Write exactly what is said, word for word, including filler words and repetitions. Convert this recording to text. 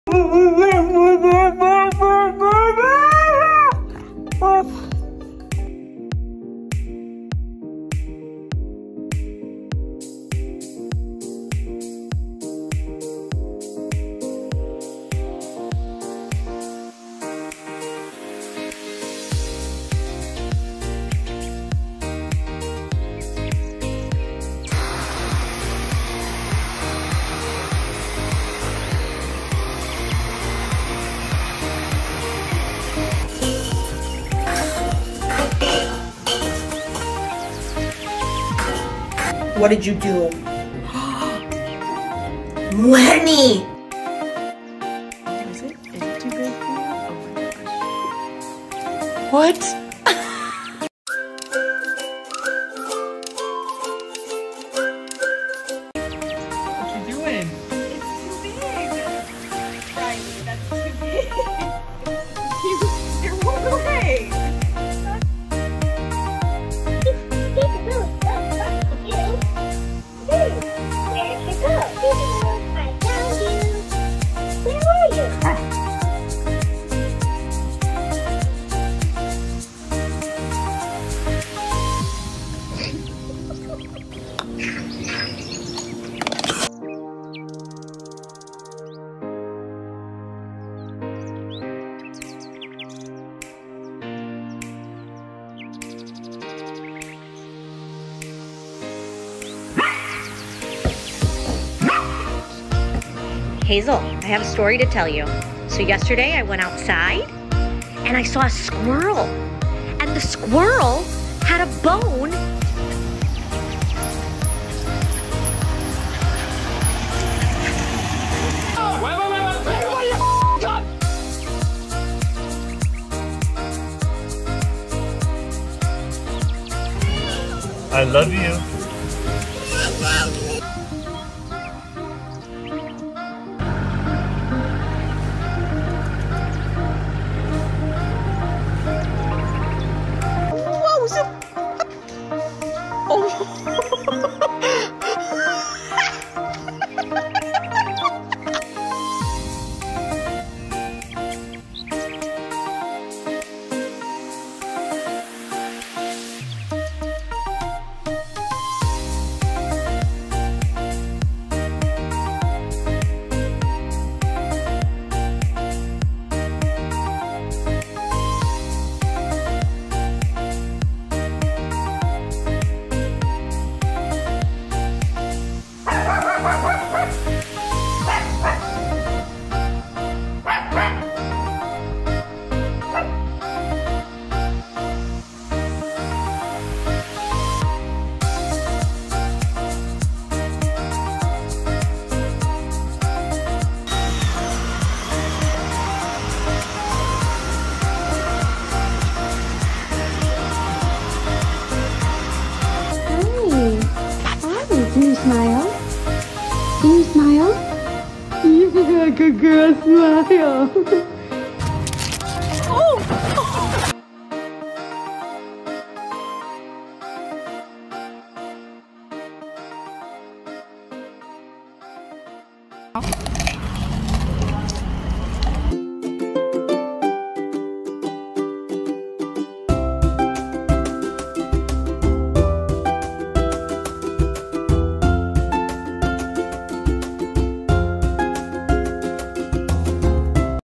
What did you do? Lenny! Is it? Is it too big for you? Oh my gosh. What? What you doing? It's too big. Riley, that's too big. you, you're one away. Hazel, I have a story to tell you. So yesterday I went outside and I saw a squirrel. And the squirrel had a bone. I love you. Can you smile? Can you smile? Yeah, good girl, smile.